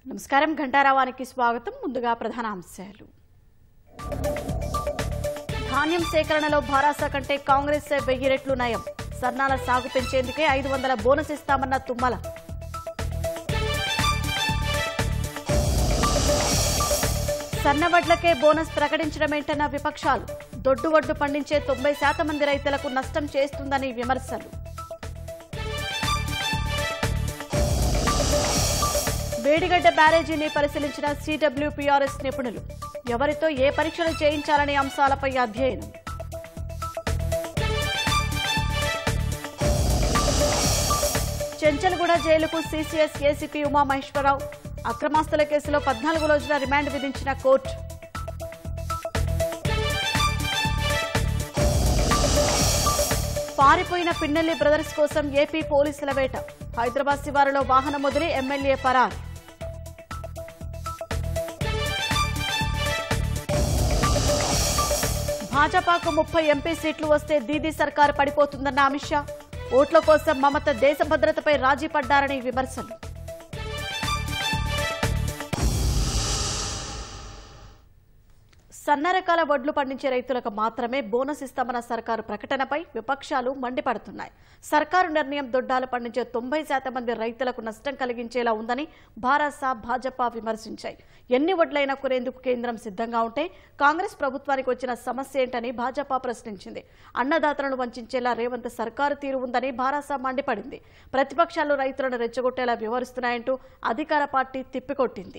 నమస్కారం ఘంటారావానికి స్వాగతం. ముందుగా ప్రధాన అంశాలు. ధాన్యం సేకరణలో భారాస కంటే కాంగ్రెస్ 1000 రెట్లు నయం. సన్నాల సాగు పెంచేందుకే 500 బోనస్ ఇస్తామన్న తుమ్మల. సన్నవడ్లకే బోనస్ ప్రకటించడమేంటన్న విపక్షాలు. దొడ్డు వడ్లు పండించే 90% మంది రైతులకు నష్టం చేస్తుందని విమర్శలు. వేడిగడ్డ బ్యారేజీని పరిశీలించిన సిడబ్ల్యూపీఆర్ఎస్ నిపుణులు. ఎవరితో ఏ పరీక్షలు చేయించాలనే అంశాలపై అధ్యయనం. చెంచల్గూడ జైలుకు సీసీఎస్ ఏసీపీ ఉమామహేశ్వరరావు. అక్రమాస్తుల కేసులో 14 రోజుల రిమాండ్ విధించిన కోర్టు. పారిపోయిన పిన్నెల్లి బ్రదర్స్ కోసం ఏపీ పోలీసుల వేట. హైదరాబాద్ శివారులో వాహనం వదిలి ఎమ్మెల్యే పరారు. భాజపాకు 30 ఎంపీ సీట్లు వస్తే దీదీ సర్కారు పడిపోతుందన్న అమిత్ షా. ఓట్ల కోసం మమత దేశ భద్రతపై రాజీ పడ్డారని విమర్శలు. సన్న రకాల వడ్లు పండించే రైతులకు మాత్రమే బోనస్ ఇస్తామన్న సర్కారు ప్రకటనపై విపక్షాలు మండిపడుతున్నాయి. సర్కారు నిర్ణయం దొడ్డాలు పండించే 90% మంది రైతులకు నష్టం కలిగించేలా ఉందని భారాస, భాజపా విమర్శించాయి. ఎన్ని వడ్లైనా కొనేందుకు కేంద్రం సిద్ధంగా ఉంటే కాంగ్రెస్ ప్రభుత్వానికి వచ్చిన సమస్య ఏంటని భాజపా ప్రశ్నించింది. అన్నదాతలను వంచేలా రేవంత్ సర్కారు తీరు ఉందని భారాస మండిపడింది. ప్రతిపక్షాలు రైతులను రెచ్చగొట్టేలా వ్యవహరిస్తున్నాయంటూ అధికార పార్టీ తిప్పికొట్టింది.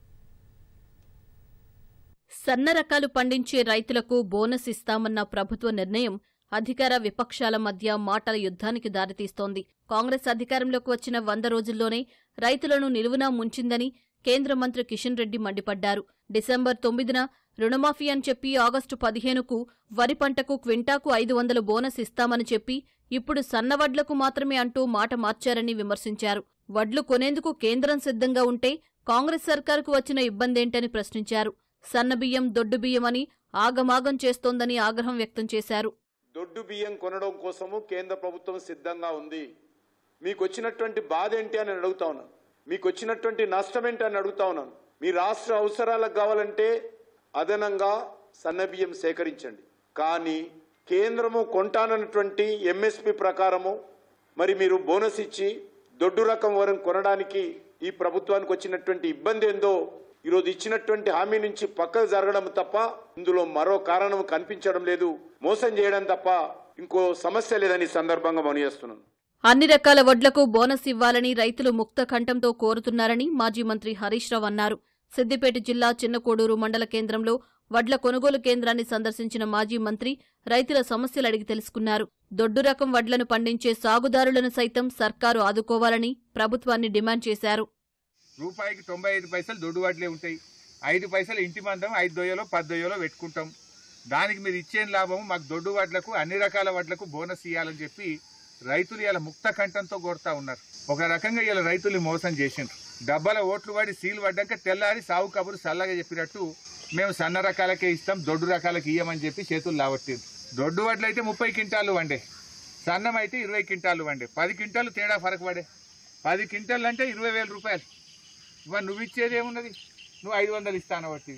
సన్న రకాలు పండించే రైతులకు బోనస్ ఇస్తామన్న ప్రభుత్వ నిర్ణయం అధికార విపక్షాల మధ్య మాటల యుద్ధానికి దారితీస్తోంది. కాంగ్రెస్ అధికారంలోకి వచ్చిన 100 రోజుల్లోనే రైతులను నిలువునా ముంచిందని కేంద్ర మంత్రి కిషన్ రెడ్డి మండిపడ్డారు. డిసెంబర్ 9న రుణమాఫీ అని చెప్పి ఆగస్టు 15కు వరి పంటకు క్వింటాకు 500 బోనస్ ఇస్తామని చెప్పి ఇప్పుడు సన్నవడ్లకు మాత్రమే అంటూ మాట మార్చారని విమర్శించారు. వడ్లు కొనేందుకు కేంద్రం సిద్ధంగా ఉంటే కాంగ్రెస్ సర్కారుకు వచ్చిన ఇబ్బందేంటని ప్రశ్నించారు. సన్నబియ్యం, దొడ్డు బియ్యమని ఆగమాగం చేస్తోందని ఆగ్రహం వ్యక్తం చేశారు. దొడ్డు బియ్యం కొనడం కోసము కేంద్ర ప్రభుత్వం సిద్ధంగా ఉంది. మీకు వచ్చినటువంటి బాధ ఏంటి అని అడుగుతా ఉన్నాను. మీకు వచ్చినటువంటి నష్టం ఏంటి అని అడుగుతా ఉన్నాను. మీ రాష్ట్ర అవసరాలకు కావాలంటే అదనంగా సన్నబియ్యం సేకరించండి. కానీ కేంద్రము కొంటానన్నటువంటి ఎంఎస్పి ప్రకారము మరి మీరు బోనస్ ఇచ్చి దొడ్డు రకం వరం కొనడానికి ఈ ప్రభుత్వానికి వచ్చినటువంటి ఇబ్బంది ఏందో ఈరోజు ఇచ్చినటువంటి హామీ నుంచి పక్కకు జరగడం తప్ప ఇందులో మరో కారణం కనిపించడం లేదు. మోసం చేయడం తప్ప ఇంకో సమస్య లేదని సందర్భంగా మనవిస్తున్నాను. అన్ని రకాల వడ్లకు బోనస్ ఇవ్వాలని రైతులు ముక్త కంఠంతో కోరుతున్నారని మాజీ మంత్రి హరీష్ రావు అన్నారు. సిద్దిపేట జిల్లా చిన్నకోడూరు మండల కేంద్రంలో వడ్ల కొనుగోలు కేంద్రాన్ని సందర్శించిన మాజీ మంత్రి రైతుల సమస్యలు అడిగి తెలుసుకున్నారు. దొడ్డు రకం వడ్లను పండించే సాగుదారులను సైతం సర్కారు ఆదుకోవాలని ప్రభుత్వాన్ని డిమాండ్ చేశారు. రూపాయికి 95 పైసలు దొడ్డు వడ్లే ఉంటాయి. 5 పైసలు ఇంటి మందం 5 దొయ్యలో 10 దొయ్యలో పెట్టుకుంటాం. దానికి మీరు ఇచ్చేం లాభము మాకు దొడ్డు వడ్లకు అన్ని రకాల వడ్లకు బోనస్ ఇవ్వాలని చెప్పి రైతులు ఇలా ముక్త కంఠంతో కోరుతా ఉన్నారు. ఒక రకంగా ఇలా రైతులు మోసం చేసిండ్రు. డబ్బాల ఓట్లు పడి సీలు పడ్డాక తెల్లారి సాగు కబురు సల్లగా చెప్పినట్టు మేము సన్న రకాలకే ఇస్తాం, దొడ్డు రకాలకి ఇయ్యమని చెప్పి చేతులు లావట్టిండ్రు. దొడ్డు వడ్లు అయితే 30 క్వింటాలు వండే, సన్నం అయితే 20 క్వింటాలు వండే. 10 క్వింటాలు తేడా ఫరక పడే. 10 క్వింటాలు అంటే 20,000 రూపాయలు. ఇవాళ నువ్వు ఇచ్చేది ఏమున్నది? నువ్వు 500 ఇస్తాను బట్టి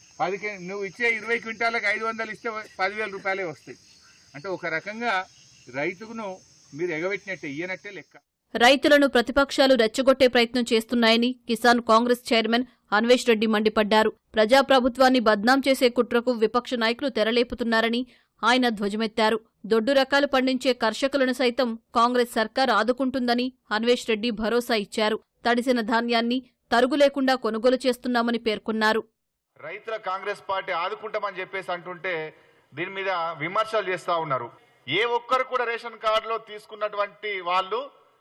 నువ్వు ఇచ్చే 20 క్వింటాలకు 500 ఇస్తే 10,000 రూపాయలే వస్తాయి. అంటే ఒక రకంగా రైతుకును మీరు ఎగబెట్టినట్టే, ఇయ్యనట్టే లెక్క. రైతులను ప్రతిపక్షాలు రెచ్చగొట్టే ప్రయత్నం చేస్తున్నాయని కిసాన్ కాంగ్రెస్ చైర్మన్ అన్వేష్ రెడ్డి మండిపడ్డారు. ప్రజాప్రభుత్వాన్ని బద్నాం చేసే కుట్రకు విపక్ష నాయకులు తెరలేపుతున్నారని ఆయన ధ్వజమెత్తారు. దొడ్డు రకాలు పండించే కర్షకులను సైతం కాంగ్రెస్ సర్కార్ ఆదుకుంటుందని అన్వేష్ రెడ్డి భరోసా ఇచ్చారు. తడిసిన ధాన్యాన్ని తరుగు లేకుండా కొనుగోలు చేస్తున్నామని పేర్కొన్నారు. రైతుల కాంగ్రెస్ పార్టీ ఆదుకుంటామని చెప్పేసి అంటుంటే దీని మీద విమర్శలు చేస్తా ఉన్నారు. ఏ ఒక్కరు కూడా రేషన్ కార్డులో తీసుకున్నటువంటి వాళ్ళు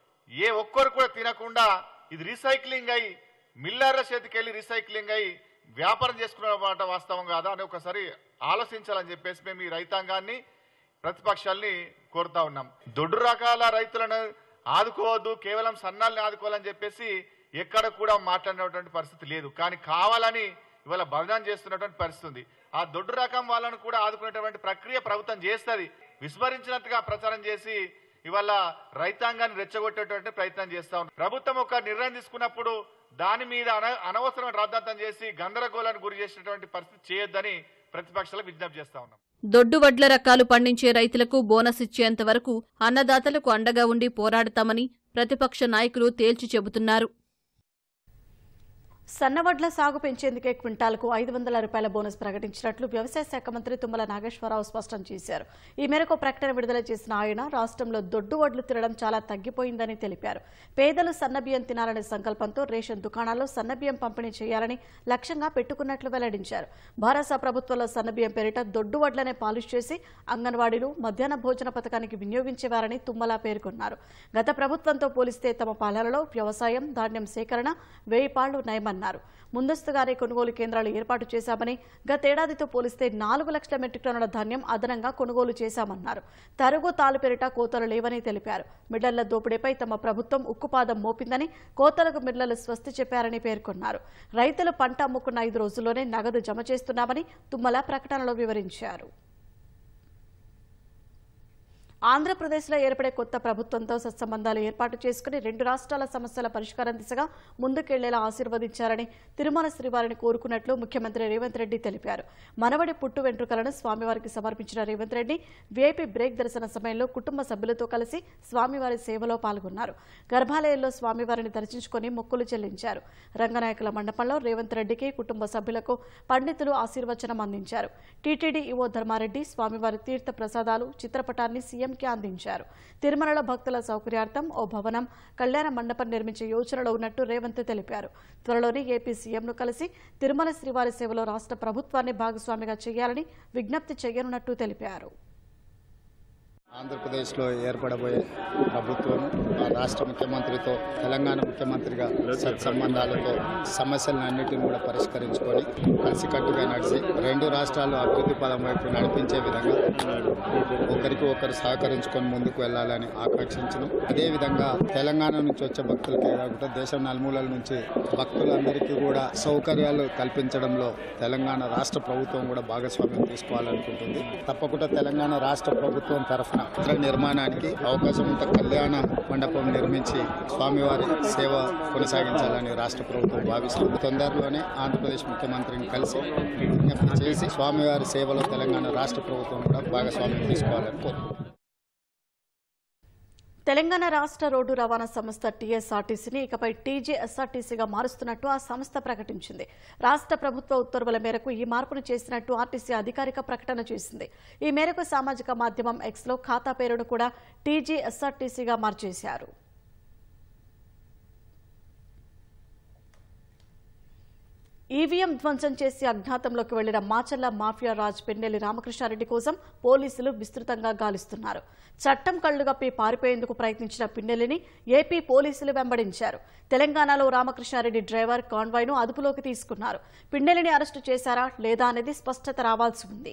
ఏ ఒక్కరు కూడా తినకుండా ఇది రీసైక్లింగ్ అయి మిల్లర్ల చేతికెళ్లి రీసైక్లింగ్ అయి వ్యాపారం చేసుకున్న మాట వాస్తవం కాదా అని ఒకసారి ఆలోచించాలని చెప్పేసి మేము ఈ రైతాంగాన్ని ప్రతిపక్షాల్ని కోరుతా ఉన్నాం. దొడ్డు రకాల రైతులను ఆదుకోవద్దు, కేవలం సన్నాల్ని ఆదుకోవాలని చెప్పేసి ఎక్కడ కూడా మాట్లాడినటువంటి పరిస్థితి లేదు. కానీ కావాలని ఇవాళ బదనాం చేస్తున్నటువంటి పరిస్థితి ఉంది. ఆ దొడ్డు రకం వాళ్ళను కూడా ఆదుకునేటువంటి ప్రక్రియ ప్రభుత్వం చేస్తుంది. విస్మరించినట్టుగా ప్రచారం చేసి ఇవాళ రైతాంగాన్ని రెచ్చగొట్టేటువంటి ప్రయత్నం చేస్తా ఉన్నారు. ప్రభుత్వం ఒక నిర్ణయం తీసుకున్నప్పుడు దాని మీద అనవసరమైన రద్దంతం చేసి గందరగోళానికి గురి చేసినటువంటి పరిస్థితి చేయొద్దని ప్రతిపక్షాలకు విజ్ఞప్తి చేస్తా ఉన్నాం. దొడ్డు వడ్ల రకాలు పండించే రైతులకు బోనస్ ఇచ్చేంత వరకు అన్నదాతలకు అండగా ఉండి పోరాడతామని ప్రతిపక్ష నాయకులు తేల్చి చెబుతున్నారు. సన్నవడ్ల సాగు పెంచేందుకే క్వింటాల్కు 500 రూపాయల బోనస్ ప్రకటించినట్లు వ్యవసాయ శాఖ మంత్రి తుమ్మల నాగేశ్వరరావు స్పష్టం చేశారు. ఈ మేరకు ప్రకటన విడుదల చేసిన ఆయన రాష్ట్రంలో దొడ్డు వడ్లు తినడం చాలా తగ్గిపోయిందని తెలిపారు. పేదలు సన్నబియ్యం తినాలనే సంకల్పంతో రేషన్ దుకాణాల్లో సన్నబియ్యం పంపిణీ చేయాలని లక్ష్యంగా పెట్టుకున్నట్లు వెల్లడించారు. భారత ప్రభుత్వంలో సన్నబియ్యం పేరిట దొడ్డు వడ్లనే పాలిష్ చేసి అంగన్వాడీలు మధ్యాహ్న భోజన పథకానికి వినియోగించేవారని తుమ్మల పేర్కొన్నారు. గత ప్రభుత్వంతో పోలిస్తే తమ పాలనలో వ్యవసాయం, ధాన్యం సేకరణ 1000 పాళ్లు నయమన్నారు. ముందస్తుగానే కొనుగోలు కేంద్రాలు ఏర్పాటు చేశామని, గతేడాదితో పోలిస్తే 4 లక్షల మెట్రిక్ టన్నుల ధాన్యం అదనంగా కొనుగోలు చేశామన్నారు. తరుగు తాలు పేరిట కోతలు లేవని తెలిపారు. మిల్లర్ల దోపిడీపై తమ ప్రభుత్వం ఉక్కుపాదం మోపిందని, కోతలకు మిల్లర్లు స్వస్తి చెప్పారని పేర్కొన్నారు. రైతులు పంట అమ్ముకున్న 5 రోజుల్లోనే నగదు జమ చేస్తున్నామని తుమ్మల ప్రకటనలో వివరించారు. ఆంధ్రప్రదేశ్లో ఏర్పడే కొత్త ప్రభుత్వంతో సత్సంబంధాలు ఏర్పాటు చేసుకుని 2 రాష్ట్రాల సమస్యల పరిష్కారం దిశగా ముందుకెళ్లేలా ఆశీర్వదించాలని తిరుమల శ్రీవారిని కోరుకున్నట్లు ముఖ్యమంత్రి రేవంత్ రెడ్డి తెలిపారు. మనవడి పుట్టు వెంట్రుకలను స్వామివారికి సమర్పించిన రేవంత్ రెడ్డి వీఐపీ బ్రేక్ దర్శన సమయంలో కుటుంబ సభ్యులతో కలిసి స్వామివారి సేవలో పాల్గొన్నారు. గర్భాలయంలో స్వామివారిని దర్శించుకుని మొక్కులు చెల్లించారు. రంగనాయకుల మండపంలో రేవంత్ రెడ్డికి కుటుంబ సభ్యులకు పండితులు ఆశీర్వచనం అందించారు. టీటీడీ ఈవో ధర్మారెడ్డి స్వామివారి తీర్థ ప్రసాదాలు చిత్రపటాన్ని సీఎంకి అందించారు. తిరుమలలో భక్తుల సౌకర్యార్థం ఓ భవనం, కళ్యాణ మండపం నిర్మించే యోచనలో ఉన్నట్టు రేవంత్ తెలిపారు. త్వరలోనే ఏపీ సీఎంను కలిసి తిరుమల శ్రీవారి సేవలో రాష్ట్ర ప్రభుత్వాన్ని భాగస్వామిగా చేయాలని విజ్ఞప్తి చేయనున్నట్టు తెలిపారు. ఆంధ్రప్రదేశ్లో ఏర్పడబోయే ప్రభుత్వం ఆ రాష్ట్ర ముఖ్యమంత్రితో తెలంగాణ ముఖ్యమంత్రిగా సత్సంబంధాలతో సమస్యలన్నింటినీ కూడా పరిష్కరించుకొని కలిసికట్టుగా నడిచి 2 రాష్ట్రాలు అభివృద్ధి పదం వైపు నడిపించే విధంగా ఒకరికి ఒకరు సహకరించుకొని ముందుకు వెళ్లాలని ఆకాంక్షించడం. అదేవిధంగా తెలంగాణ నుంచి వచ్చే భక్తులకే కాకుండా దేశం నలుమూలల నుంచి భక్తులందరికీ కూడా సౌకర్యాలు కల్పించడంలో తెలంగాణ రాష్ట్ర ప్రభుత్వం కూడా భాగస్వామ్యం తీసుకోవాలనుకుంటుంది. తప్పకుండా తెలంగాణ రాష్ట్ర ప్రభుత్వం తరఫున నిర్మాణానికి అవకాశం ఉంటే కళ్యాణ మండపం నిర్మించి స్వామివారి సేవ కొనసాగించాలని రాష్ట్ర ప్రభుత్వం భావిస్తుంది. తొందరలోనే ఆంధ్రప్రదేశ్ ముఖ్యమంత్రిని కలిసి విజ్ఞప్తి చేసి స్వామివారి సేవలో తెలంగాణ రాష్ట్ర ప్రభుత్వం కూడా భాగస్వామ్యం తీసుకోవాలని కోరుకుంటున్నారు. తెలంగాణ రాష్ట్ర రోడ్డు రవాణా సంస్థ టీఎస్ఆర్టీసీని ఇకపై టీజేఎస్ఆర్టీసీగా మారుస్తున్నట్టు ఆ సంస్థ ప్రకటించింది. రాష్ట్ర ప్రభుత్వ ఉత్తర్వుల మేరకు ఈ మార్పును చేసినట్టు ఆర్టీసీ అధికారిక ప్రకటన చేసింది. ఈ మేరకు సామాజిక మాధ్యమం ఎక్స్లో ఖాతా పేరును కూడా టీజేఎస్ఆర్టీసీగా మార్చేశారు. ఈవీఎం ధ్వంసం చేసి అజ్ఞాతంలోకి వెళ్లిన మాచర్ల మాఫియా రాజ్ పెన్నెల్లి రామకృష్ణారెడ్డి కోసం పోలీసులు విస్తృతంగా గాలిస్తున్నారు. చట్టం కళ్లుగప్పి పారిపోయేందుకు ప్రయత్నించిన పిన్నెల్లిని ఏపీ పోలీసులు వెంబడించారు. తెలంగాణలో రామకృష్ణారెడ్డి డ్రైవర్ కాన్వాయ్ను అదుపులోకి తీసుకున్నారు. పిన్నెల్లిని అరెస్టు చేశారా లేదా అనేది స్పష్టత రావాల్సి ఉంది.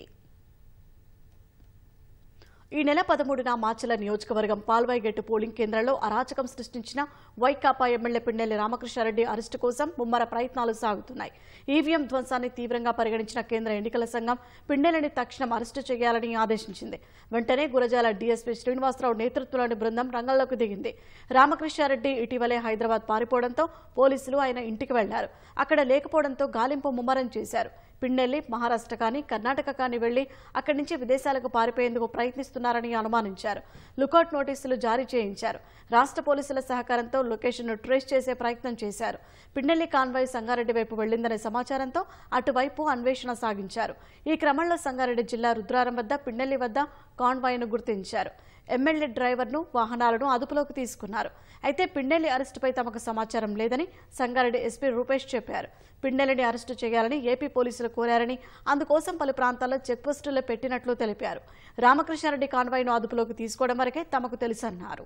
ఈ నెల 13న మాచర్ల నియోజకవర్గం పాల్వాయిగట్టు పోలింగ్ కేంద్రంలో అరాచకం సృష్టించిన వైకాపా ఎమ్మెల్యే పిన్నెల్లి రామకృష్ణారెడ్డి అరెస్టు కోసం ముమ్మర ప్రయత్నాలు సాగుతున్నాయి. ఈవీఎం ధ్వంసాన్ని తీవ్రంగా పరిగణించిన కేంద్ర ఎన్నికల సంఘం పిన్నెల్లిని తక్షణం అరెస్టు చేయాలని ఆదేశించింది. వెంటనే గురజాల డీఎస్పీ శ్రీనివాసరావు నేతృత్వంలోని బృందం రంగంలోకి దిగింది. రామకృష్ణారెడ్డి ఇటీవలే హైదరాబాద్ పారిపోవడంతో పోలీసులు ఆయన ఇంటికి వెళ్లారు. అక్కడ లేకపోవడంతో గాలింపు ముమ్మరం చేశారు. పిన్నెల్లి మహారాష్ట్ర కానీ కర్ణాటక కానీ వెళ్లి అక్కడి నుంచి విదేశాలకు పారిపోయేందుకు ప్రయత్నిస్తున్నారని అనుమానించారు. లుకౌట్ నోటీసులు జారీ చేయించారు. రాష్ట్ర పోలీసుల సహకారంతో లొకేషన్ను ట్రేస్ చేసే ప్రయత్నం చేశారు. పిన్నెల్లి కాన్వాయ్ సంగారెడ్డి వైపు వెళ్లిందనే సమాచారంతో అటువైపు అన్వేషణ సాగించారు. ఈ క్రమంలో సంగారెడ్డి జిల్లా రుద్రారం వద్ద పిన్నెల్లి వద్ద కాన్వాయ్ను గుర్తించారు. ఎమ్మెల్యే డ్రైవర్ను, వాహనాలను అదుపులోకి తీసుకున్నారు. అయితే పిన్నెల్లి అరెస్టుపై తమకు సమాచారం లేదని సంగారెడ్డి ఎస్పీ రూపేష్ చెప్పారు. పిన్నెల్లిని అరెస్టు చేయాలని ఏపీ పోలీసులు కోరారని, అందుకోసం పలు ప్రాంతాల్లో చెక్పోస్టులు పెట్టినట్లు తెలిపారు. రామకృష్ణారెడ్డి కాన్వాయ్ను అదుపులోకి తీసుకోవడం వరకే తమకు తెలుసన్నారు.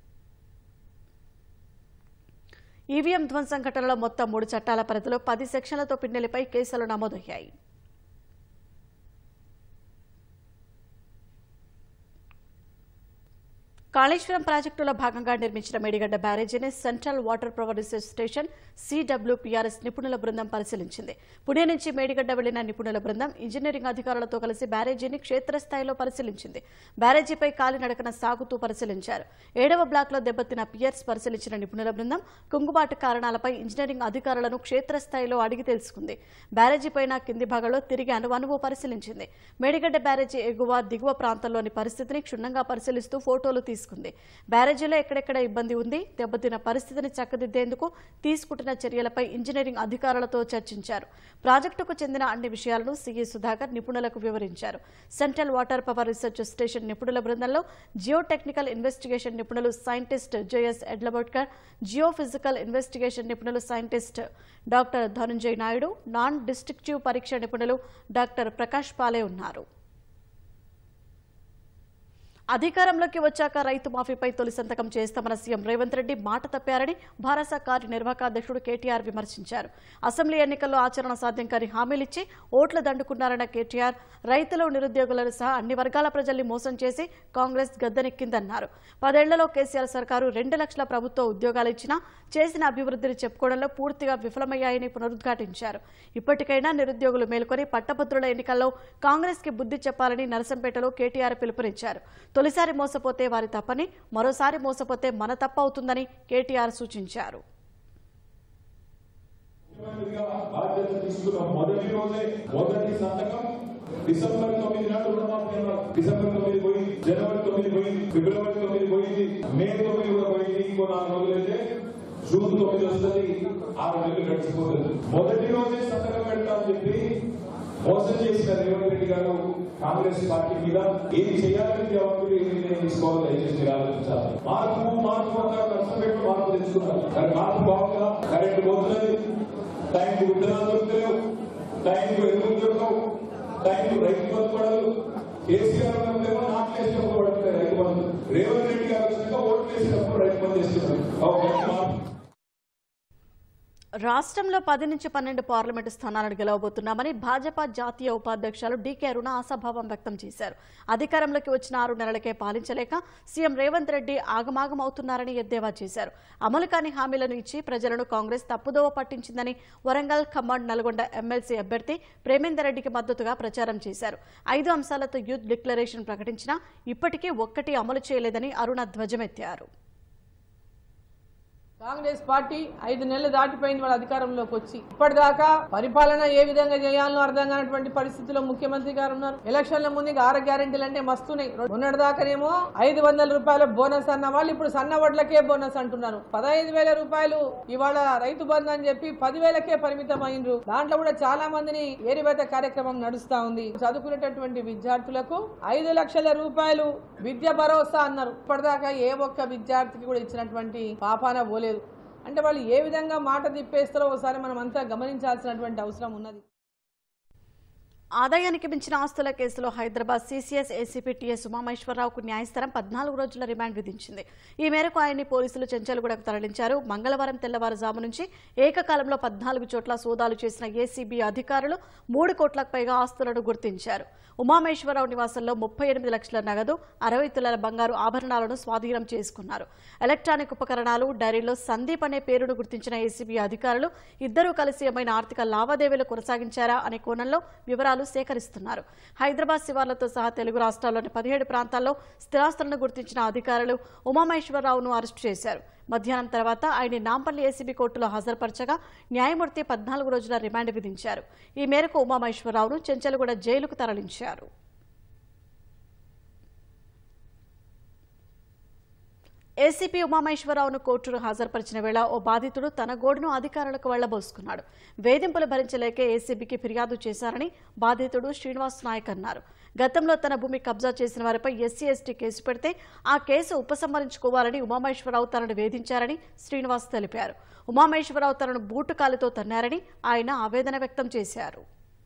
ఈవీఎం ధ్వంసం ఘటనలో మొత్తం 3 చట్టాల పరిధిలో 10 సెక్షన్లతో పిన్నెల్లిపై కేసులు నమోదయ్యాయి. కాళేశ్వరం ప్రాజెక్టులో భాగంగా నిర్మించిన మేడిగడ్డ బ్యారేజీని central water power research station CWPRS నిపుణుల బృందం పరిశీలించింది. పుణె నుంచి మేడిగడ్డ వెళ్లిన నిపుణుల బృందం ఇంజనీరింగ్ అధికారులతో కలిసి బ్యారేజీని క్షేత్రస్థాయిలో పరిశీలించింది. బ్యారేజీపై కాలినడకన సాగుతూ పరిశీలించారు. 7వ బ్లాక్లో దెబ్బతిన్న పియర్స్ పరిశీలించిన నిపుణుల బృందం కుంగుబాటు కారణాలపై ఇంజనీరింగ్ అధికారులను క్షేత్రస్థాయిలో అడిగి తెలుసుకుంది. బ్యారేజీపైన కింది భాగంలో తిరిగి అనువు పరిశీలించింది. మేడిగడ్డ బ్యారేజీ ఎగువ దిగువ ప్రాంతంలోని పరిస్థితిని క్షుణ్ణంగా పరిశీలిస్తూ ఫోటోలు తీసుకుంది. బ్యారేజీలో ఎక్కడెక్కడ ఇబ్బంది ఉంది, దెబ్బతిన్న పరిస్థితిని చక్కదిద్దేందుకు తీసుకుంటున్న చర్యలపై ఇంజనీరింగ్ అధికారులతో చర్చించారు. ప్రాజెక్టుకు చెందిన అన్ని విషయాలను సిఈ సుధాకర్ నిపుణులకు వివరించారు. Central water power research station నిపుణుల బృందంలో జియో టెక్నికల్ ఇన్వెస్టిగేషన్ నిపుణులు scientist JS Edlabotkar, geo physical investigation నిపుణులు scientist doctor Dhanunjay Naidu, non destructive పరీక్ష నిపుణులు డాక్టర్ ప్రకాష్ పాలే ఉన్నారు. అధికారంలోకి వచ్చాక రైతు మాఫీపై తొలి సంతకం చేస్తామన్న సీఎం రేవంత్ రెడ్డి మాట తప్పారని భారస కార్యనిర్వాహక అధ్యక్షుడు కేటీఆర్ విమర్శించారు. అసెంబ్లీ ఎన్నికల్లో ఆచరణ సాధ్యం కాని హామీలిచ్చి ఓట్లు దండుకున్నారన్న కేటీఆర్ రైతులు, నిరుద్యోగులను సహా అన్ని వర్గాల ప్రజల్ని మోసం చేసి కాంగ్రెస్ గద్దెనెక్కిందన్నారు. 10 ఏళ్లలో కేసీఆర్ సర్కారు 2 లక్షల ప్రభుత్వ ఉద్యోగాలు ఇచ్చినా చేసిన అభివృద్ధిని చెప్పుకోవడంలో పూర్తిగా విఫలమయ్యాయని పునరుద్ఘాటించారు. ఇప్పటికైనా నిరుద్యోగులు మేల్కొని పట్టభద్రుల ఎన్నికల్లో కాంగ్రెస్ కి బుద్ధి చెప్పాలని నరసంపేటలో కేటీఆర్ పిలుపునిచ్చారు. తొలిసారి మోసపోతే వారి తప్పని, మరోసారి మోసపోతే మన తప్పు అవుతుందని కేటీఆర్ సూచించారు. డిసెంబర్ 9 నాడు రుణమాఫీ డిసెంబర్ 9 పోయింది, జనవరి 9 పోయింది, ఫిబ్రవరి 9 పోయింది, మే 9 కూడా పోయింది. ఇంకో 4 రోజులైతే జూన్ 9 వస్తుంది. 6 నెలలు గడిచిపోతుంది. మొదటి రోజే సంతకం పెడతామని చెప్పి మోసం చేసిన రేవంత్ రెడ్డి గారు కాంగ్రెస్ పార్టీ మీద ఏం చేయాలని జవాబు నిర్ణయం తీసుకోవాలి. దయచేసి మీరు ఆలోచించాలి. మార్పు అంటారు, నష్టపెట్టు మార్పు తెచ్చుకున్నారు. కానీ మార్పు బాగుందా? కరెంటు పోతున్నది, టైంకి విత్తనాలు దొరుకుతలేవు, టైంకి ఎరువులు దొరకవు, టైంకి రైతు బంధు పడదు. కేసీఆర్ ఉన్నప్పుడేమో నాట్లు వేసినప్పుడు పడుతున్నాయి రైతు బంధు. రేవంత్ రెడ్డి గారు వచ్చినాక ఓట్లు వేసినప్పుడు రైతు బంధు చేస్తున్నారు. రాష్ట్రంలో 10 నుంచి 12 పార్లమెంటు స్థానాలను గెలవబోతున్నామని భాజపా జాతీయ ఉపాధ్యక్షులు డీకే అరుణ ఆశాభావం వ్యక్తం చేశారు. అధికారంలోకి వచ్చిన 6 నెలలకే పాలించలేక సీఎం రేవంత్ రెడ్డి ఆగమాగం అవుతున్నారని ఎద్దేవా చేశారు. అమలు కాని హామీలను ఇచ్చి ప్రజలను కాంగ్రెస్ తప్పుదోవ పట్టించిందని వరంగల్, ఖమ్మం, నల్గొండ ఎమ్మెల్సీ అభ్యర్థి ప్రేమేందర్ రెడ్డికి మద్దతుగా ప్రచారం చేశారు. 5 అంశాలతో యూత్ డిక్లరేషన్ ప్రకటించినా ఇప్పటికీ ఒక్కటి అమలు చేయలేదని అరుణ ధ్వజమెత్తారు. కాంగ్రెస్ పార్టీ 5 నెలలు దాటిపోయింది వాళ్ళ అధికారంలోకి వచ్చి. ఇప్పటిదాకా పరిపాలన ఏ విధంగా చేయాలో అర్థం కానటువంటి పరిస్థితుల్లో ముఖ్యమంత్రి గారు ఉన్నారు. ఎలక్షన్ల ముందు 6 గ్యారెంటీలు అంటే మస్తున్నాయి. మొన్నటిదాకానేమో 500 రూపాయల బోనస్ అన్న వాళ్ళు ఇప్పుడు సన్న వడ్లకే బోనస్ అంటున్నారు. 15,000 రూపాయలు ఇవాళ రైతు బంధు అని చెప్పి 10,000కే పరిమితం అయినరు. దాంట్లో కూడా చాలా మందిని ఏరివేత కార్యక్రమం నడుస్తా ఉంది. చదువుకునేటటువంటి విద్యార్థులకు 5 లక్షల రూపాయలు విద్య భరోసా అన్నారు. ఇప్పటిదాకా ఏ ఒక్క విద్యార్థికి కూడా ఇచ్చినటువంటి పాపాన పోలేదు. అంటే వాళ్ళు ఏ విధంగా మాట తిప్పేస్తారో ఒకసారి మనం అంతా గమనించాల్సినటువంటి అవసరం ఉన్నది. ఆదాయానికి మించిన ఆస్తుల కేసులో హైదరాబాద్ సీసీఎస్ ఏసీపీ టీఎస్ ఉమామేశ్వరరావుకు న్యాయస్థానం 14 రోజుల రిమాండ్ విధించింది. ఈ మేరకు ఆయన్ని పోలీసులు చెంచల్గూడకు తరలించారు. మంగళవారం తెల్లవారుజాము నుంచి ఏకకాలంలో 14 చోట్ల సోదాలు చేసిన ఏసీబీ అధికారులు 3 కోట్లకు పైగా ఆస్తులను గుర్తించారు. ఉమామేశ్వరరావు నివాసంలో 38 లక్షల నగదు, 60 తులాల బంగారు ఆభరణాలను స్వాధీనం చేసుకున్నారు. ఎలక్ట్రానిక్ ఉపకరణాలు, డైరీలో సందీప్ అనే పేరును గుర్తించిన ఏసీబీ అధికారులు ఇద్దరూ కలిసి ఏమైనా ఆర్థిక లావాదేవీలు కొనసాగించారా అనే కోణంలో వివరాలు సేకరిస్తున్నారు. హైదరాబాద్ శివార్లతో సహా తెలుగు రాష్ట్రాల్లోని 17 ప్రాంతాల్లో స్థిరాస్తులను గుర్తించిన అధికారులు ఉమామేశ్వరరావును అరెస్టు చేశారు. మధ్యాహ్నం తర్వాత ఆయన నాంపల్లి ఏసీబీ కోర్టులో హాజరుపరచగా న్యాయమూర్తి 14 రోజుల రిమాండ్ విధించారు. ఈ మేరకు ఉమామేశ్వరరావును చెంచల్గూడ జైలుకు తరలించారు. ఏసీపీ ఉమామేశ్వరరావును కోర్టును హాజరుపరిచిన వేళ ఓ బాధితుడు తన గోడును అధికారులకు వెళ్లబోసుకున్నాడు. వేధింపులు భరించలేకే ఏసీబీకి ఫిర్యాదు చేశారని బాధితుడు శ్రీనివాస్ నాయక్ అన్నారు. గతంలో తన భూమి కబ్జా చేసిన వారిపై ఎస్సీ ఎస్టీ కేసు పెడితే ఆ కేసు ఉపసంహరించుకోవాలని ఉమామేశ్వరరావు తనను వేధించారని శ్రీనివాస్ తెలిపారు. ఉమామేశ్వరరావు తనను బూటుకాలితో తన్నారని ఆయన ఆవేదన వ్యక్తం చేశారు.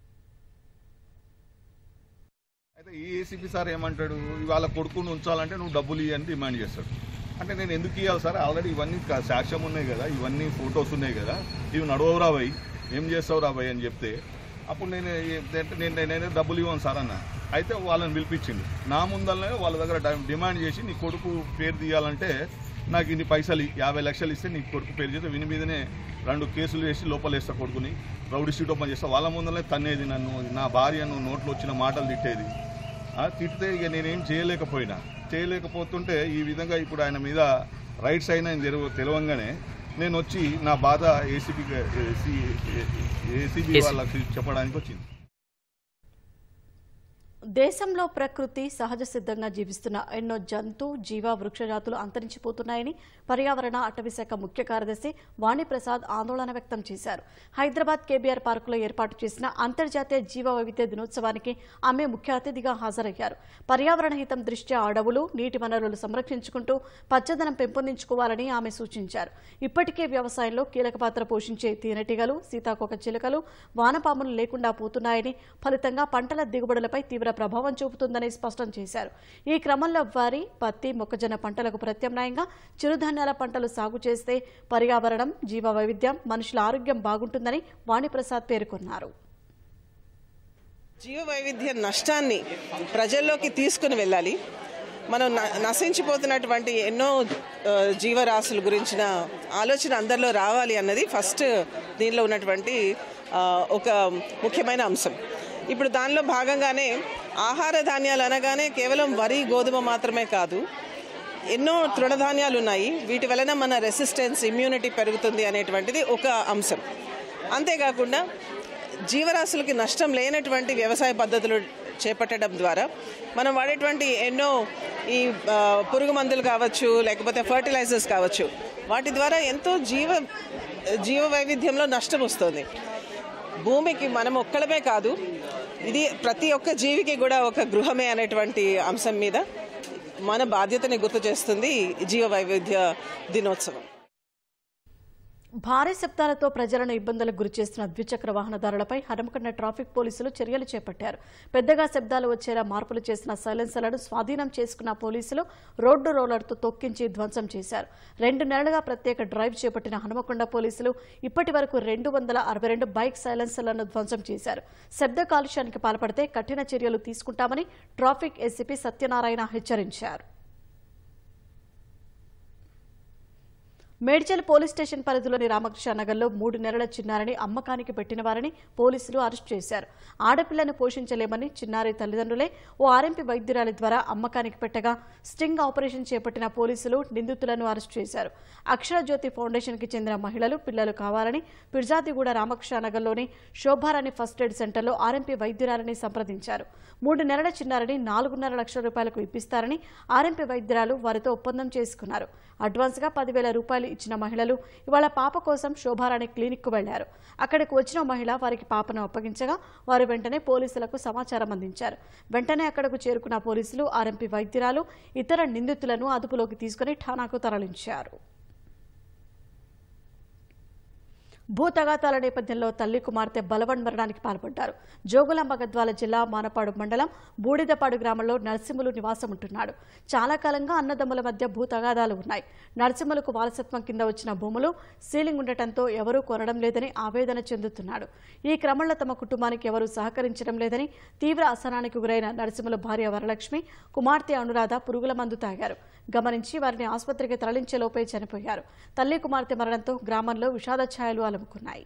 అయితే ఈ ఏసీపీ సార్ ఏమంటాడు, ఇవాళ కొడుకును ఉంచాలంటే నువ్వు డబ్బులు ఇవ్వని డిమాండ్ చేస్తాడు. అంటే నేను ఎందుకు ఇవ్వాలి సార్, ఆల్రెడీ ఇవన్నీ సాక్ష్యం ఉన్నాయి కదా, ఇవన్నీ ఫొటోస్ ఉన్నాయి కదా, ఇవి నడవవు రాబోయ్, ఏం చేస్తావు రాబోయ్ అని చెప్తే అప్పుడు నేనే డబ్బులు ఇవ్వను సార్ అన్న. అయితే వాళ్ళని పిలిపించింది. నా ముందరనే వాళ్ళ దగ్గర డిమాండ్ చేసి నీ కొడుకు పేరు తీయాలంటే నాకు ఇన్ని పైసలు 50 లక్షలు ఇస్తే నీ కొడుకు పేరు చేస్తే విని మీదనే 2 కేసులు వేసి లోపలేస్తా కొడుకుని, రౌడీ షీట్ ఓపెన్ చేస్తా. వాళ్ళ ముందరనే తన్నేది, నన్ను నా భార్యను నోట్లో వచ్చిన మాటలు తిట్టేది. తిట్టితే ఇక నేనేం చేయలేకపోతుంటే ఈ విధంగా ఇప్పుడు ఆయన మీద రైట్స్ అయినా తెలవంగానే నేను వచ్చి నా బాధ ఏసీబీ వాళ్ళకి చెప్పడానికి వచ్చింది. దేశంలో ప్రకృతి సహజ సిద్ధంగా జీవిస్తున్న ఎన్నో జంతు జీవ వృక్షజాతులు అంతరించిపోతున్నాయని పర్యావరణ అటవీ శాఖ ముఖ్య కార్యదర్శి వాణిప్రసాద్ ఆందోళన వ్యక్తం చేశారు. హైదరాబాద్ కేబీఆర్ పార్కులో ఏర్పాటు చేసిన అంతర్జాతీయ జీవ వైవిధ్య దినోత్సవానికి ఆమె ముఖ్య అతిథిగా హాజరయ్యారు. పర్యావరణ హితం దృష్ట్యా అడవులు, నీటి వనరులు సంరక్షించుకుంటూ పచ్చదనం పెంపొందించుకోవాలని ఆమె సూచించారు. ఇప్పటికే వ్యవసాయంలో కీలక పాత్ర పోషించే తేనెటీగలు, సీతాకోక చిలుకలు, వానపాములు లేకుండా పోతున్నాయని, ఫలితంగా పంటల దిగుబడులపై తీవ్ర ప్రభావం చూపుతుందని స్పష్టం చేశారు. ఈ క్రమంలో వరి, పత్తి, మొక్కజొన్న పంటలకు ప్రత్యామ్నాయంగా చిరుధాన్యాల పంటలు సాగు చేస్తే పర్యావరణం, జీవ వైవిధ్యం, మనుషుల ఆరోగ్యం బాగుంటుందని వాణిప్రసాద్ పేర్కొన్నారు. జీవ వైవిధ్య నష్టాన్ని ప్రజల్లోకి తీసుకుని వెళ్ళాలి. మనం నశించిపోతున్నటువంటి ఎన్నో జీవరాశుల గురించిన ఆలోచన అందరిలో రావాలి అన్నది ఫస్ట్ దీనిలో ఉన్నటువంటి ఒక ముఖ్యమైన అంశం. ఇప్పుడు దానిలో భాగంగానే ఆహార ధాన్యాలు అనగానే కేవలం వరి, గోధుమ మాత్రమే కాదు, ఎన్నో తృణధాన్యాలు ఉన్నాయి. వీటి వలన మన రెసిస్టెన్స్, ఇమ్యూనిటీ పెరుగుతుంది అనేటువంటిది ఒక అంశం. అంతేకాకుండా జీవరాశులకి నష్టం లేనటువంటి వ్యవసాయ పద్ధతులు చేపట్టడం ద్వారా మనం వాడేటువంటి ఎన్నో ఈ పురుగు మందులు కావచ్చు, లేకపోతే ఫర్టిలైజర్స్ కావచ్చు, వాటి ద్వారా ఎంతో జీవ వైవిధ్యంలో నష్టం వస్తుంది. భూమికి మనం ఒక్కడమే కాదు, ఇది ప్రతి ఒక్క జీవికి కూడా ఒక గృహమే అనేటువంటి అంశం మీద మన బాధ్యతని గుర్తు చేస్తుంది జీవ వైవిధ్య దినోత్సవం. భారీ శబ్దాలతో ప్రజలను ఇబ్బందులకు గురిచేస్తున్న ద్విచక్ర వాహనదారులపై హనుమకొండ ట్రాఫిక్ పోలీసులు చర్యలు చేపట్టారు. పెద్దగా శబ్దాలు వచ్చేలా మార్పులు చేసిన సైలెన్సర్లను స్వాధీనం చేసుకున్న పోలీసులు రోడ్డు రోలర్తో తొక్కించి ధ్వంసం చేశారు. 2 నెలలుగా ప్రత్యేక డ్రైవ్ చేపట్టిన హనుమకొండ పోలీసులు ఇప్పటి వరకు 262 బైక్ సైలెన్సర్లను ధ్వంసం చేశారు. శబ్ద కాలుష్యానికి పాల్పడితే కఠిన చర్యలు తీసుకుంటామని ట్రాఫిక్ ఏసీపీ సత్యనారాయణ హెచ్చరించారు. మేడ్చల్ పోలీస్ స్టేషన్ పరిధిలోని రామకృష్ణ నగర్లో 3 నెలల చిన్నారిని అమ్మకానికి పెట్టిన వారిని పోలీసులు అరెస్టు చేశారు. ఆడపిల్లను పోషించలేమని చిన్నారి తల్లిదండ్రులే ఓ ఆర్ఎంపీ వైద్యురాలి ద్వారా అమ్మకానికి పెట్టగా స్టింగ్ ఆపరేషన్ చేపట్టిన పోలీసులు నిందితులను అరెస్టు చేశారు. అక్షరజ్యోతి ఫౌండేషన్కి చెందిన మహిళలు, పిల్లలు కావాలని పిర్జాదిగూడ రామకృష్ణ నగర్లోని శోభారాణి ఫస్ట్ ఎయిడ్ సెంటర్లో ఆర్ఎంపీ వైద్యురాలిని సంప్రదించారు. 3 నెలల చిన్నారిని 4.5 లక్షల రూపాయలకు ఇప్పిస్తారని ఆర్ఎంపీ వైద్యురాలు వారితో ఒప్పందం చేసుకున్నారు. అడ్వాన్స్గా 10,000 రూపాయలు ఇచ్చిన మహిళలు ఇవాళ పాప కోసం శోభారాణి క్లినిక్కు వెళ్లారు. అక్కడికి వచ్చిన మహిళ వారికి పాపను అప్పగించగా వారు వెంటనే పోలీసులకు సమాచారం అందించారు. వెంటనే అక్కడకు చేరుకున్న పోలీసులు ఆర్ఎంపీ వైద్యురాలు, ఇతర నిందితులను అదుపులోకి తీసుకుని ఠాణాకు తరలించారు. భూతగాతాల నేపథ్యంలో తల్లి కుమార్తె బలవన్మరణానికి పాల్పడ్డారు. జోగులాంబ గద్వాల జిల్లా మానపాడు మండలం బూడిదపాడు గ్రామంలో నరసింహులు నివాసం ఉంటున్నాడు. చాలా కాలంగా అన్నదమ్ముల మధ్య భూతగాదాలు ఉన్నాయి. నరసింహులకు వారసత్వం కింద వచ్చిన భూములు సీలింగ్ ఉండటంతో ఎవరూ కొనడం లేదని ఆవేదన చెందుతున్నాడు. ఈ క్రమంలో తమ కుటుంబానికి ఎవరూ సహకరించడం లేదని తీవ్ర అసహనానికి గురైన నరసింహుల భార్య వరలక్ష్మి, కుమార్తె అనురాధ పురుగుల మందు తాగారు. గమనించి వారిని ఆసుపత్రికి తరలించేలోపే చనిపోయారు. తల్లి కుమార్తె మరణంతో గ్రామంలో విషాద ఛాయలు అలుముకున్నాయి.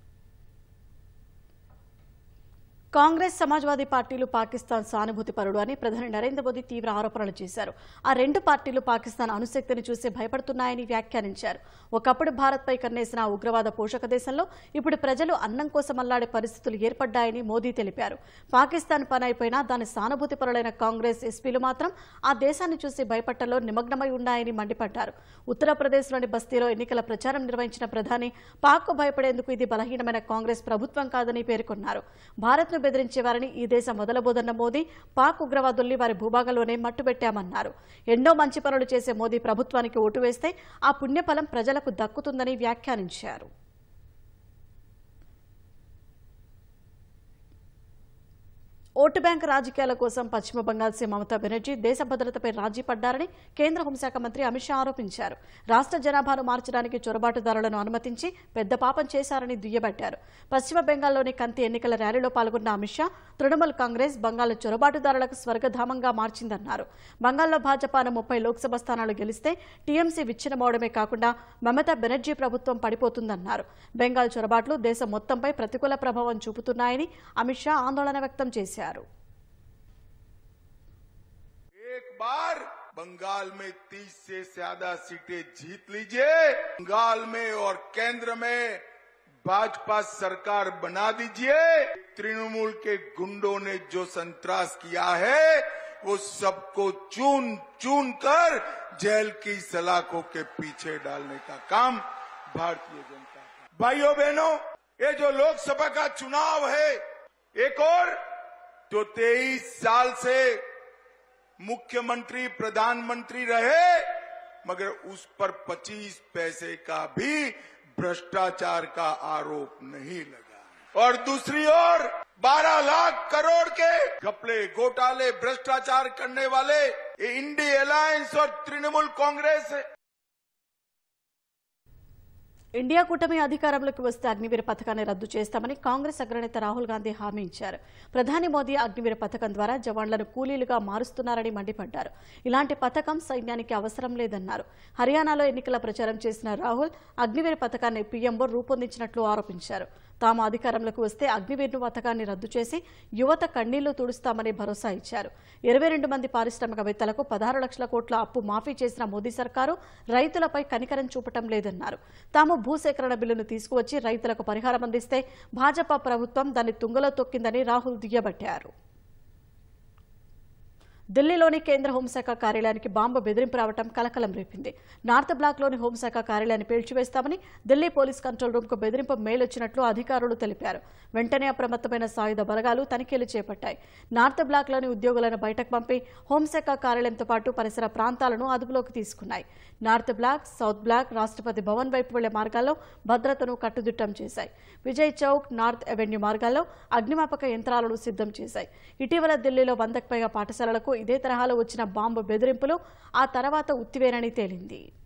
కాంగ్రెస్, సమాజ్వాదీ పార్టీలు పాకిస్తాన్ సానుభూతిపరుడు అని ప్రధాని నరేంద్ర మోదీ తీవ్ర ఆరోపణలు చేశారు. ఆ 2 పార్టీలు పాకిస్తాన్ అణుశక్తిని చూసి భయపడుతున్నాయని వ్యాఖ్యానించారు. ఒకప్పుడు భారత్పై కన్నేసిన ఉగ్రవాద పోషక దేశంలో ఇప్పుడు ప్రజలు అన్నం కోసం అల్లాడే పరిస్థితులు ఏర్పడ్డాయని మోదీ తెలిపారు. పాకిస్తాన్ పని అయిపోయినా దాని సానుభూతిపరులైన కాంగ్రెస్ ఎస్పీలు మాత్రం ఆ దేశాన్ని చూసి భయపట్టలో నిమగ్నమై ఉన్నాయని మండిపడ్డారు. ఉత్తరప్రదేశ్లోని బస్తీలో ఎన్నికల ప్రచారం నిర్వహించిన ప్రధాని పాక్కు భయపడేందుకు ఇది బలహీనమైన కాంగ్రెస్ ప్రభుత్వం కాదని పేర్కొన్నారు. భారత్ను బెదిరించేవారని ఈ దేశం మొదలబోదన్న మోదీ పాక్ ఉగ్రవాదుల్ని వారి భూభాగంలోనే మట్టుబెట్టామన్నారు. ఎన్నో మంచి పనులు చేసే మోదీ ప్రభుత్వానికి ఓటు వేస్తే ఆ పుణ్యఫలం ప్రజలకు దక్కుతుందని వ్యాఖ్యానించారు. ఓటు బ్యాంక్ రాజకీయాల కోసం పశ్చిమ బంగాల్ సీఎం మమతా బెనర్జీ దేశ భద్రతపై రాజీ పడ్డారని కేంద్ర హోంశాఖ మంత్రి అమిత్ షా ఆరోపించారు. రాష్ట్ర జనాభాను మార్చడానికి చొరబాటుదారులను అనుమతించి పెద్ద పాపం చేశారని దుయ్యబట్టారు. పశ్చిమ బెంగాల్లోని కంతి ఎన్నికల ర్యాలీలో పాల్గొన్న అమిత్ షా తృణమూల్ కాంగ్రెస్ బంగాల్ చొరబాటుదారులకు స్వర్గధామంగా మార్చిందన్నారు. బంగాల్లో భాజపాను 30 లోక్సభ స్థానాలు గెలిస్తే టీఎంసీ విచ్ఛిన్నమవడమే కాకుండా మమతా బెనర్జీ ప్రభుత్వం పడిపోతుందన్నారు. బెంగాల్ చొరబాట్లు దేశం మొత్తంపై ప్రతికూల ప్రభావం చూపుతున్నాయని అమిత్ షా ఆందోళన వ్యక్తం చేశారు. एक बार बंगाल में 30 से ज्यादा सीटें जीत लीजिए, बंगाल में और केंद्र में भाजपा सरकार बना दीजिए। तृणमूल के गुंडों ने जो संतरास किया है वो सबको चून चून कर जेल की सलाखों के पीछे डालने का काम भारतीय जनता का। भाइयों बहनों, ये जो लोकसभा का चुनाव है, एक और जो 23 साल से मुख्यमंत्री प्रधानमंत्री रहे मगर उस पर 25 पैसे का भी भ्रष्टाचार का आरोप नहीं लगा, और दूसरी ओर 12 लाख करोड़ के घपले घोटाले भ्रष्टाचार करने वाले इंडी अलायंस और तृणमूल कांग्रेस ఇండియా కూటమి అధికారంలోకి వస్తే అగ్నివీర పథకాన్ని రద్దు చేస్తామని కాంగ్రెస్ అగ్రనేత రాహుల్ గాంధీ హామీ ఇచ్చారు. ప్రధాని మోదీ అగ్నివీర పథకం ద్వారా జవాన్లను కూలీలుగా మారుస్తున్నారని మండిపడ్డారు. ఇలాంటి పథకం సైన్యానికి అవసరం లేదన్నారు. హర్యానాలో ఎన్నికల ప్రచారం చేసిన రాహుల్ అగ్నివీర పథకాన్ని పీఎంఓ రూపొందించినట్లు ఆరోపించారు. తాము అధికారంలోకి వస్తే అగ్నివీర్ పథకాన్ని రద్దు చేసి యువత కన్నీళ్లు తుడుస్తామని భరోసా ఇచ్చారు. 22 మంది పారిశ్రామికవేత్తలకు 16 లక్షల కోట్ల అప్పు మాఫీ చేసిన మోదీ సర్కారు రైతులపై కనికరం చూపటం లేదన్నారు. తాము భూసేకరణ బిల్లును తీసుకువచ్చి రైతులకు పరిహారం అందిస్తే భాజపా ప్రభుత్వం దాన్ని తుంగలో తొక్కిందని రాహుల్ దుయ్యబట్టారు. ఢిల్లీలోని కేంద్ర హోంశాఖ కార్యాలయానికి బాంబు బెదిరింపు రావడం కలకలం రేపింది. నార్త్ బ్లాక్లోని హోంశాఖ కార్యాలయాన్ని పేల్చివేస్తామని ఢిల్లీ పోలీస్ కంట్రోల్ రూమ్కు బెదిరింపు మెయిల్ వచ్చినట్లు అధికారులు తెలిపారు. వెంటనే అప్రమత్తమైన సాయుధ బలగాలు తనిఖీలు చేపట్టాయి. నార్త్ బ్లాక్లోని ఉద్యోగులను బయటకు పంపి హోంశాఖ కార్యాలయంతో పాటు పరిసర ప్రాంతాలను అదుపులోకి తీసుకున్నాయి. North block, south block, Rashtrapati Bhavan వైపు వెళ్లే మార్గాల్లో భద్రతను కట్టుదిట్టం చేశాయి. విజయ్ చౌక్, నార్త్ అవెన్యూ మార్గాల్లో అగ్నిమాపక యంత్రాలను సిద్ధం చేశాయి. ఇటీవల ఢిల్లీలో 100కు పైగా పాఠశాలలకు ఇదే తరహాలో వచ్చిన బాంబు బెదిరింపులు ఆ తర్వాత ఉత్తివేనని తేలింది.